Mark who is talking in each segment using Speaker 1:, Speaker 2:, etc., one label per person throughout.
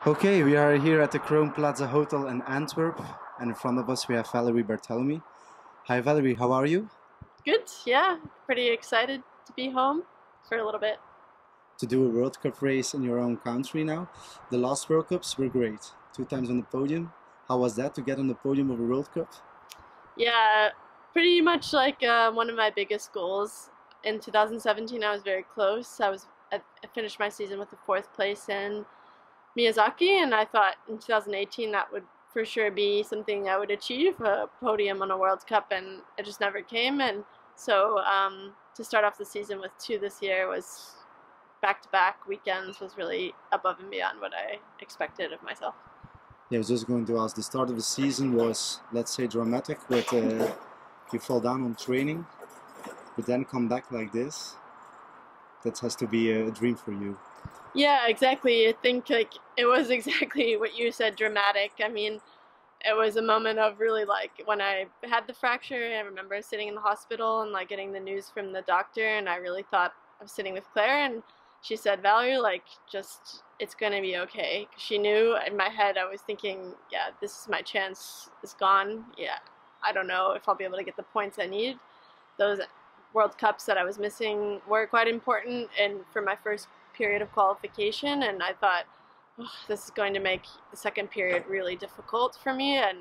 Speaker 1: Okay, we are here at the Kroon Plaza Hotel in Antwerp, and in front of us we have Valerie Barthélemy. Hi Valerie, how are you?
Speaker 2: Good, yeah. Pretty excited to be home for a little bit.
Speaker 1: To do a World Cup race in your own country now. The last World Cups were great. 2 times on the podium. How was that to get on the podium of a World Cup?
Speaker 2: Yeah, pretty much like one of my biggest goals. In 2017, I was very close. I finished my season with the fourth place in Miyazaki, and I thought in 2018 that would for sure be something I would achieve, a podium on a World Cup, and it just never came. And so to start off the season with two this year was back-to-back weekends was really above and beyond what I expected of myself.
Speaker 1: Yeah, I was just going to ask, the start of the season was, let's say, dramatic, with you fall down on training, but then come back like this. That has to be a dream for you.
Speaker 2: Yeah, exactly. I think like it was exactly what you said, dramatic. I mean, it was a moment of really like when I had the fracture, I remember sitting in the hospital and like getting the news from the doctor, and I really thought I was sitting with Claire, and she said, Valerie, like just it's gonna be okay. 'Cause she knew in my head I was thinking, yeah, this is my chance. It's gone. Yeah, I don't know if I'll be able to get the points I need. Those World Cups that I was missing were quite important, and for my first period of qualification, and I thought, oh, this is going to make the second period really difficult for me, and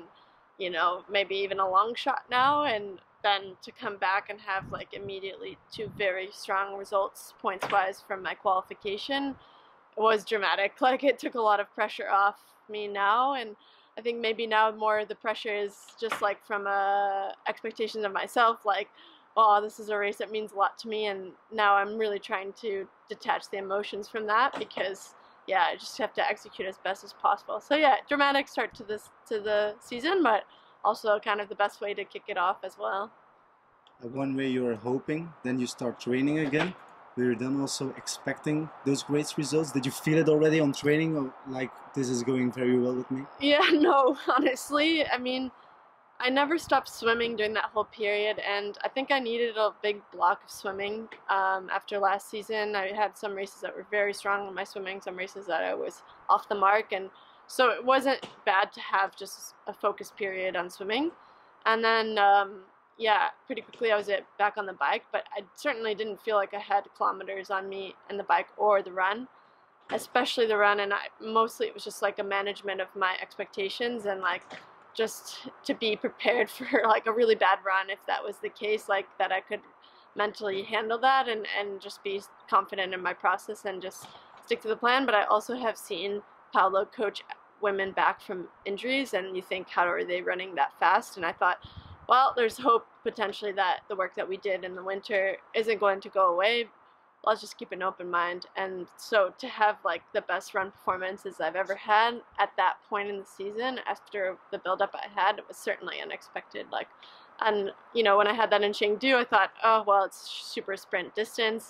Speaker 2: maybe even a long shot now. And then to come back and have like immediately two very strong results points wise from my qualification was dramatic. Like it took a lot of pressure off me now, and I think maybe now more the pressure is just like from expectations of myself, like, oh, this is a race that means a lot to me, and now I'm really trying to detach the emotions from that because, yeah, I just have to execute as best as possible. So yeah, dramatic start to the season, but also kind of the best way to kick it off as well.
Speaker 1: One way you are hoping, then you start training again. Were you then also expecting those great results? Did you feel it already on training, or like this is going very well with me?
Speaker 2: Yeah, no, honestly, I mean, I never stopped swimming during that whole period, and I think I needed a big block of swimming after last season. I had some races that were very strong in my swimming, some races that I was off the mark, and so it wasn't bad to have just a focus period on swimming. And then, yeah, pretty quickly I was back on the bike, but I certainly didn't feel like I had kilometers on me in the bike or the run, especially the run. And mostly it was just like a management of my expectations and like just to be prepared for like a really bad run if that was the case, like that I could mentally handle that and just be confident in my process and just stick to the plan. But I also have seen Paolo coach women back from injuries, and you think, how are they running that fast? And I thought, well, there's hope potentially that the work that we did in the winter isn't going to go away. Let's just keep an open mind. And so to have like the best run performances I've ever had at that point in the season after the buildup I had, it was certainly unexpected. Like, and when I had that in Chengdu, I thought, oh well, it's super sprint distance.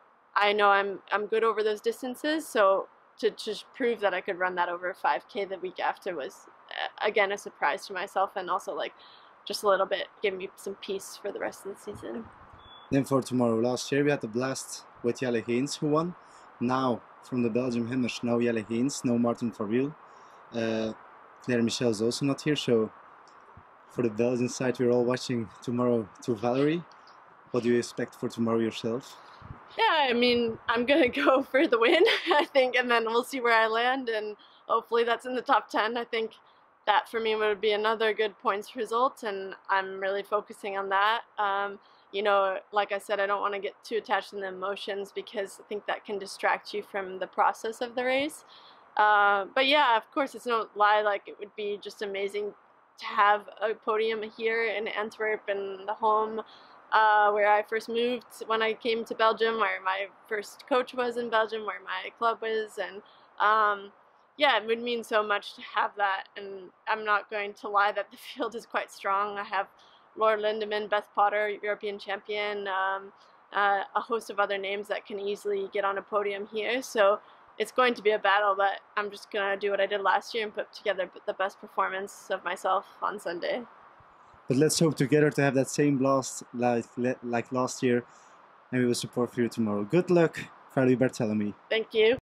Speaker 2: I know I'm good over those distances, so to just prove that I could run that over 5K the week after was again a surprise to myself, and also like just a little bit gave me some peace for the rest of the season.
Speaker 1: Then for tomorrow, last year we had the blast with Jelle Heens who won. Now from the Belgium Hammers, no Jelle Heens, no Martin Verwiel. Claire Michel is also not here, so for the Belgian side we're all watching tomorrow to Valerie. What do you expect for tomorrow yourself?
Speaker 2: Yeah, I mean, I'm gonna go for the win, I think, and then we'll see where I land, and hopefully that's in the top 10. I think that for me would be another good points result, and I'm really focusing on that. Like I said, I don't want to get too attached in the emotions because I think that can distract you from the process of the race. But yeah, of course, it's no lie, like it would be just amazing to have a podium here in Antwerp, in the home where I first moved when I came to Belgium, where my first coach was in Belgium, where my club was, and yeah, it would mean so much to have that. And I'm not going to lie that the field is quite strong. I have Laura Lindemann, Beth Potter, European champion, a host of other names that can easily get on a podium here. So it's going to be a battle, but I'm just going to do what I did last year and put together the best performance of myself on Sunday.
Speaker 1: But let's hope together to have that same blast like last year, and we will support for you tomorrow. Good luck, Valerie Barthélemy.
Speaker 2: Thank you.